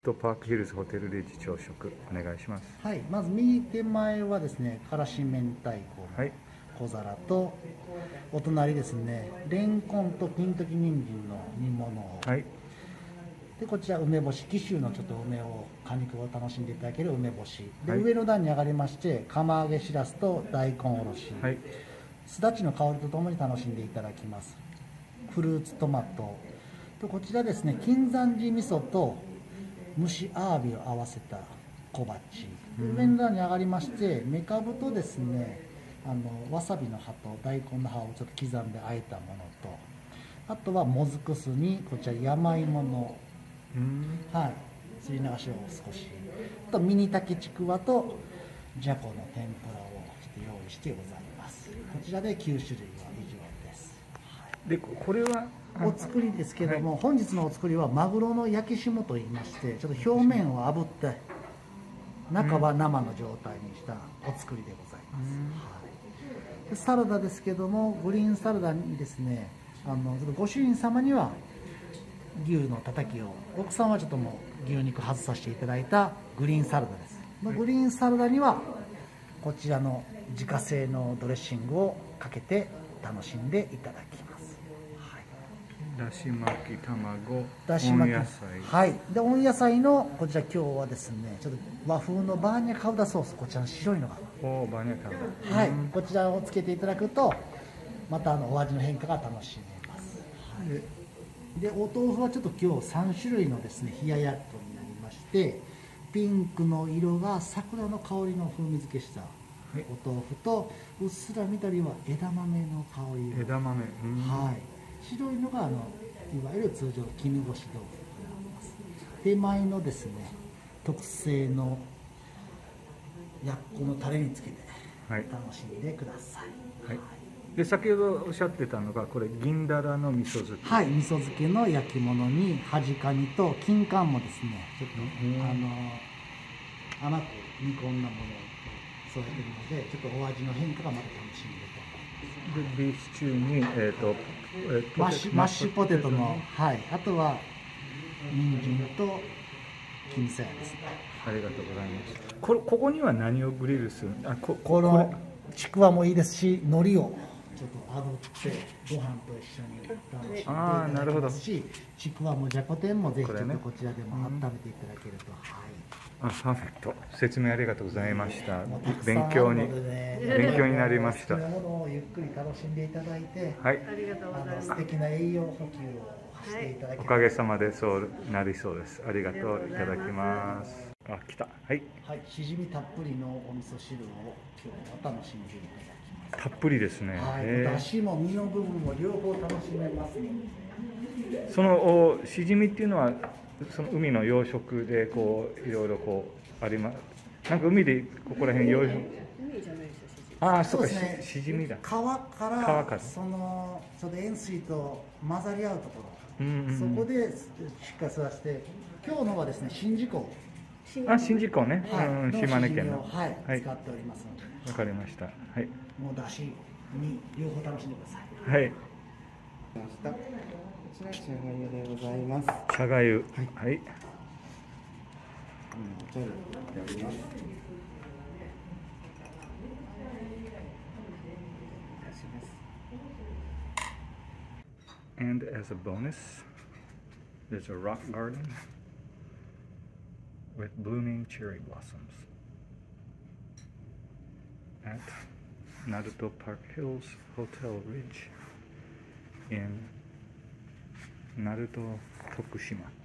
パークヒルズホテルで朝食お願いします。 はい、まず右手前はですね、からし明太子の小皿と、お隣ですね、レンコンと金時人参の煮物を、 はい、 でこちら梅干し、紀州のちょっと梅を果肉を楽しんでいただける梅干しで、 はい、 上の段に上がりまして釜揚げしらすと大根おろし、 はい、 すだちの香りとともに楽しんでいただきます。フルーツトマトと、こちらですね、金山寺味噌と蒸しアワビを合わせた小鉢、上の段に上がりましてめかぶとですね、わさびの葉と大根の葉をちょっと刻んで和えたものと、あとはもずく酢にこちら山芋の、はい、すり流しを少し、あとミニ竹ちくわとじゃこの天ぷらをちょっと用意してございます。こちらで9種類は以上です。 でこれはお作りですけども、本日のお作りはマグロの焼き霜といいまして、ちょっと表面を炙って中は生の状態にしたお作りでございます。はい、でサラダですけども、グリーンサラダにですね、ご主人様には牛のたたきを、奥さんはちょっともう牛肉外させていただいたグリーンサラダです。グリーンサラダにはこちらの自家製のドレッシングをかけて楽しんでいただきます。 だし巻き卵、 だし巻き、 温野菜、 はい、で温野菜のこちら今日はですね、ちょっと和風のバーニャカウダソース、こちらの白いのが、 バーニャカウダ、 はい、こちらをつけていただくとまたお味の変化が楽しめます。はい、でお豆腐はちょっと今日3種類のですね冷ややっこになりまして、ピンクの色が桜の香りの風味付けしたお豆腐と、うっすら緑は枝豆の香り、 枝豆、 はい、白いのがいわゆる通常絹ごし豆腐になります。手前のですね特製のやっこのタレにつけて楽しんでください。 はい、で先ほどおっしゃってたのがこれ銀だらの味噌漬け、 はい、味噌漬けの焼き物に端カニと金柑もですね、ちょっと甘く煮込んだものを添えてるので、ちょっとお味の変化がまた楽しんでと。 でビーフシチューに、 マッシュポテトの、はい、あとは人参と金さやですね。 ありがとうございます。ここには何をグリルする？ このちくわもいいですし、海苔をちょっと炙ってご飯と一緒に楽しんでいただきますし、ちくわもじゃこ天もぜひちょっとこちらでも温めていただけると、 パーフェクト。説明ありがとうございました。勉強になりました。 好きなものをゆっくり楽しんでいただいて、 はい、 素敵な栄養補給をしていただける。 おかげさまでそうなりそうです。ありがとう、いただきます。あ、来た。はい。 はい、しじみたっぷりのお味噌汁を今日は楽しんでいただきます。 たっぷりですね。 はい、だしも身の部分も両方楽しめますので。 そのしじみっていうのはその海の養殖でこういろいろこうあります。なんか海でここら辺養殖。ああ、そうか、しじみだ。 川からそのちょっと塩水と混ざり合うところ、そこでしっかり育てて、今日のはですね宍道湖。 あ、宍道湖ね。島根県の。 はい、使っておりますので。 わかりました。はい。 もうだしに両方楽しんでください。 はい。 こちら茶がゆでございます。 茶がゆ。はい。And as a bonus, there's a rock garden with blooming cherry blossoms at Naruto Park Hills Hotel Ridge in Naruto, Tokushima.